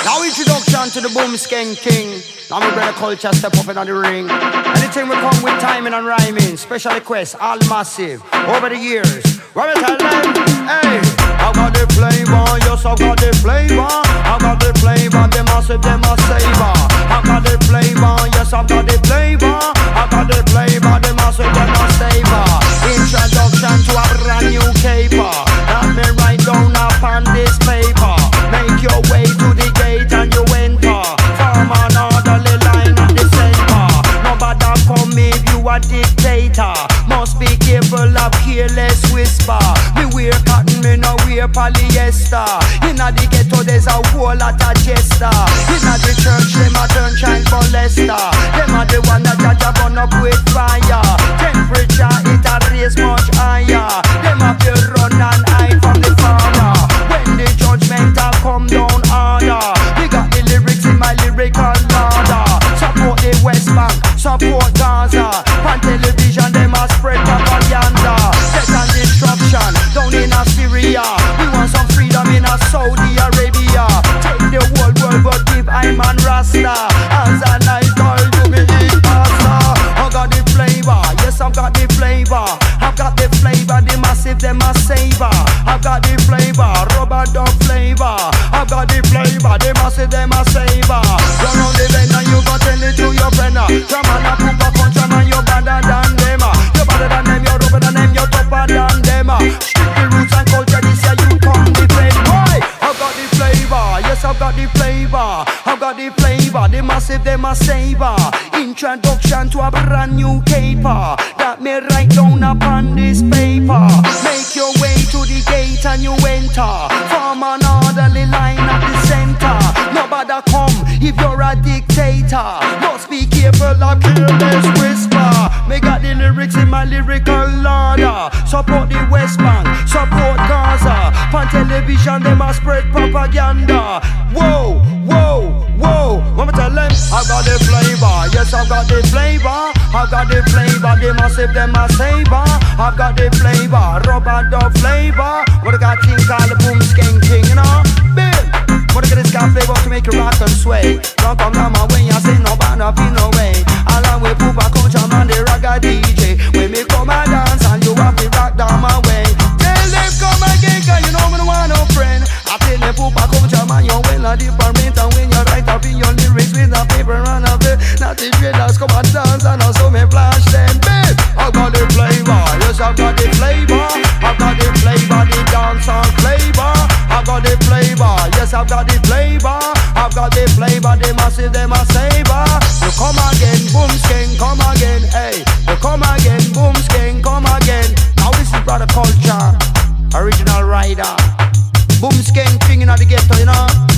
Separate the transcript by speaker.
Speaker 1: Now introduction to the boom skank king. Now my brother culture step up in the ring. Anything we come with timing and rhyming. Special requests, all massive. Over the years, what we tell them? Hey, I got the flavor, yes I got the flavor. I got the flavor, them massive, them a savor. I got the flavor, yes I got the flavor. I got the flavor, them massive, them a savor. Introduction to a brand new caper. That me write down upon this paper. Make your way to the gate and you enter. Form an orderly line at the center. Nobody come if you a dictator. Must be careful of careless whisper. Me wear cotton, me no wear polyester. Inna the ghetto there's a whole lot of jester. Inna the church them a turn child molester. Them a the one that judge a burn up with fire. Temperature it a raise much higher. Them a be run and hide from the father. When the judgment a come down harder. We got the lyrics in my lyrical order. Support the West Bank, support Gaza. On television them a spread propaganda. Death and destruction down in Syria. We want some freedom in Saudi Arabia. Take the whole world but give I'm and Rasta. As a night call you me eat pasta. I got the flavor, yes I've got the flavor. I've got the flavor, the massive them a savor. I've got the flavor, rubber dub flavor. I've got the flavor, the massive them a savor. Run on the bend and you gon' tell it to your friend. Come on a poop a punch man, you better than them. You better than them, you're rougher than them, you're tougher than them. Strictly roots and culture, this year you come defend. Why? I've got the flavor, yes I've got the flavor. I've got the flavor, the massive them a savor. Introduction to a brand new caper. That me write down upon this paper. Make your way to the gate and you enter. Form an orderly line at the center. Nobody come if you're a dictator. Must be careful of careless whisper. Me got the lyrics in my lyrical order. Support the West Bank, support Gaza. On television them a spread propaganda. Whoa, whoa, whoa. What me tell them? I've got the flavor, yes I've got the flavor. I've got the flavor, they massive, them a savor. I've got the flavor, rubber dub flavor. What I got thing called the boom skank king, you know? Bill, what I got this guy flavor to make you rock and sway. Don't come down my way, I say no band up in no way. Along with Poopa Culture man, the ragga DJ. When me come and dance and you have to rock down my way. Tell them come again, cause you know me no want no friend. I tell them Poopa Culture man, you're well a different. And when you write up in your lyrics with a paper and a bit, not the traders come and dance and also me flash them, babe. I've got the flavor, yes I've got the flavor. I've got the flavor, the dance and flavor. I've got the flavor, yes I've got the flavor. I've got the flavor, they massive, them a savor. You come again, boom skank, come again, hey. You come again, boom skank, come again. Now this is brother culture, original rider. Boom skank king in the ghetto, you know.